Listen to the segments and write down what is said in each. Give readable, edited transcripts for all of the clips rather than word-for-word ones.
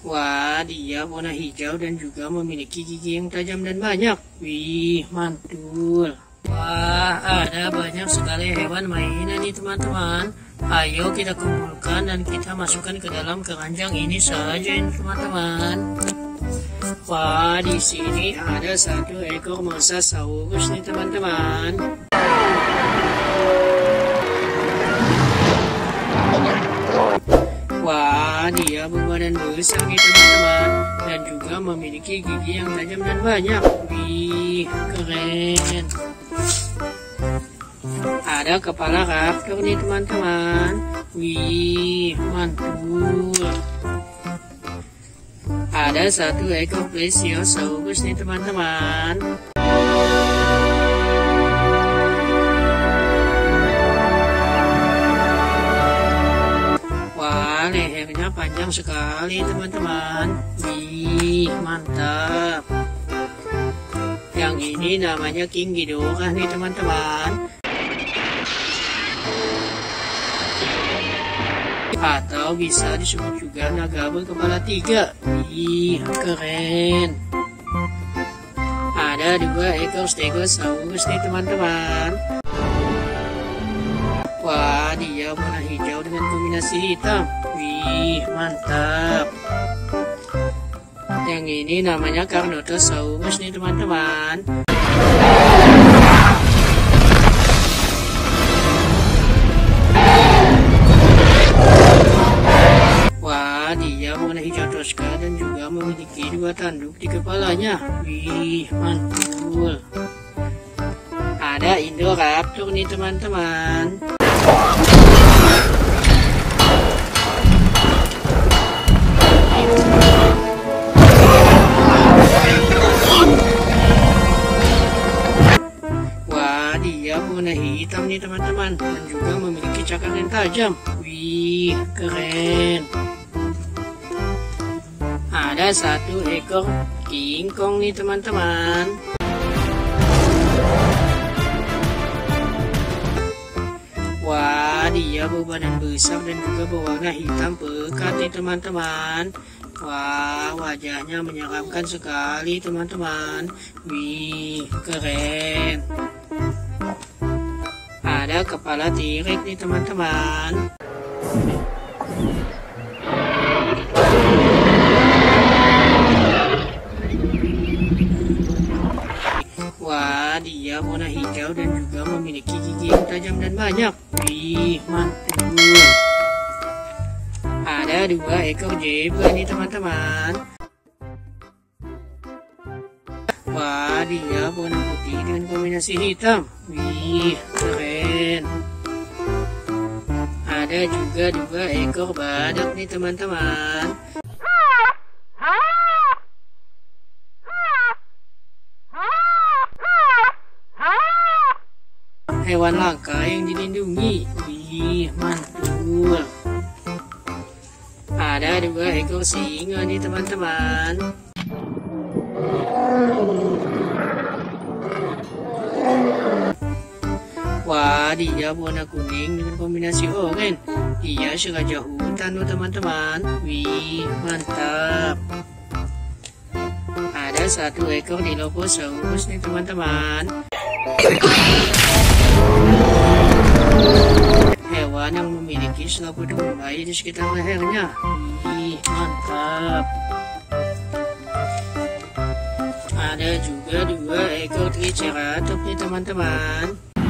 Wah, dia warna hijau dan juga memiliki gigi yang tajam dan banyak. Wih, mantul. Wah, ada banyak sekali hewan mainan nih teman-teman. Ayo kita kumpulkan dan kita masukkan ke dalam keranjang ini saja ini teman-teman. Wah, di sini ada satu ekor mosasaurus nih teman-teman. Wah, dia berbadan besar nih teman-teman, dan juga memiliki gigi yang tajam dan banyak. Wih, keren. Ada kepala raptor nih teman-teman. Wih, mantul. Ada satu ekor plesiosaurus nih teman-teman. Wah, lehernya panjang sekali teman-teman. Wih, mantap. Yang ini namanya King Ghidorah nih teman-teman. Atau bisa disebut juga naga berkepala 3. Wih, keren. Ada 2 ekor stegosaurus nih teman-teman. Wah, dia warna hijau dengan kombinasi hitam. Wih, mantap. Yang ini namanya Carnotaurus nih teman-teman. Wah, dia warna hijau toska dan juga memiliki 2 tanduk di kepalanya. Wih, mantul. Ada Indoraptor nih teman-teman. Wah, dia warna hitam nih teman-teman, dan juga memiliki cakar yang tajam. Wih, keren. Ada satu ekor King Kong nih teman-teman. Wah, dia berbadan besar dan juga berwarna hitam pekat nih teman-teman. Wah, wajahnya menyeramkan sekali teman-teman. Wih, keren. Ada kepala T-Rex nih teman-teman. Wah, dia warna hijau dan juga memiliki gigi yang tajam dan banyak. Wih, mantul. Ada 2 ekor zebra nih teman-teman. Wah, dia warna putih dengan kombinasi hitam. Wih, keren. Ada juga 2 ekor badak nih teman-teman. Hewan langka yang dilindungi. Wih, mantul. Ada 2 ekor singa nih teman-teman. Wah, dia warna kuning dengan kombinasi oranye. Dia sengaja hutan loh teman-teman. Wih, mantap. Ada 1 ekor Dilophosaurus nih teman-teman. Hewan yang memiliki selaput umai di sekitar lehernya. Wih, mantap. Ada juga 2 ekor Triceratops nih teman-teman.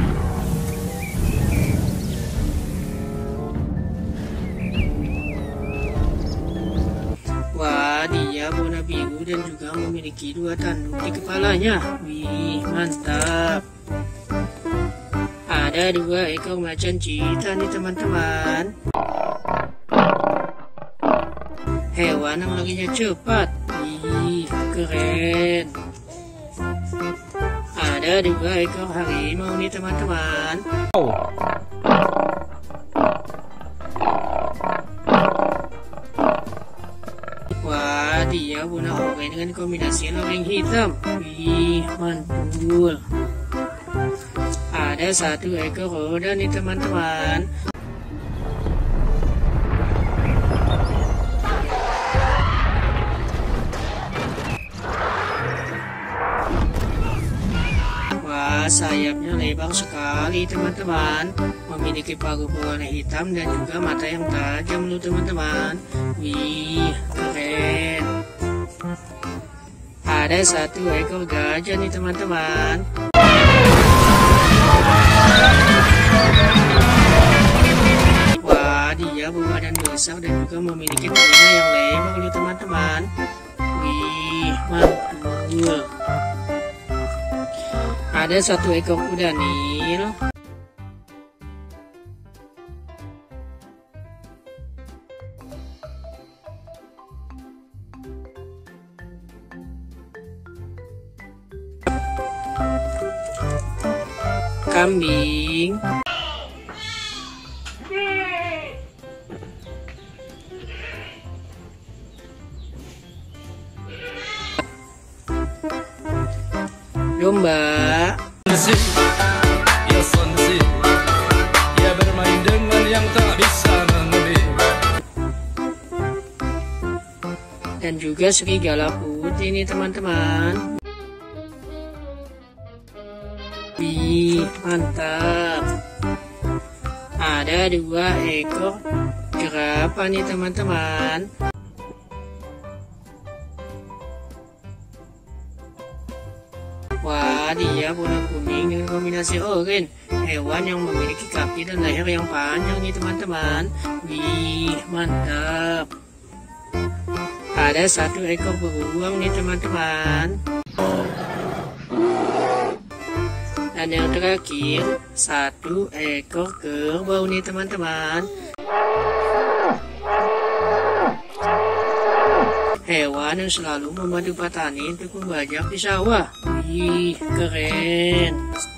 Wah, dia warna biru dan juga memiliki 2 tanduk di kepalanya. Wih, mantap. Ada 2 ekor macan cheetah nih teman-teman. Hewan yang larinya cepat. Wih, keren. Ada 2 ekor harimau nih teman-teman. Wah, dia warna oranye dengan kombinasi loreng hitam. Wih, mantul. Ada 1 ekor roda nih teman-teman. Wah, sayapnya lebar sekali teman-teman. Memiliki paruh berwarna hitam dan juga mata yang tajam loh teman-teman. Wih, keren. Ada satu ekor gajah nih teman-teman. Wah, dia berbadan besar dan juga memiliki telinga yang lebar loh teman-teman. Wih, mantul. Ada satu ekor kuda Nil. Kambing. Domba. Ya bermain dengan yang tak bisa mengerti. Dan juga serigala putih nih teman-teman. Wih, mantap. Ada 2 ekor jerapah nih teman-teman. Wah, dia warna kuning dengan kombinasi oranye. Hewan yang memiliki kaki dan leher yang panjang nih teman-teman. Wih, mantap. Ada 1 ekor beruang nih teman-teman. Dan yang terakhir 1 ekor kerbau nih teman-teman. Hewan yang selalu membantu petani untuk membajak di sawah. Wih, keren.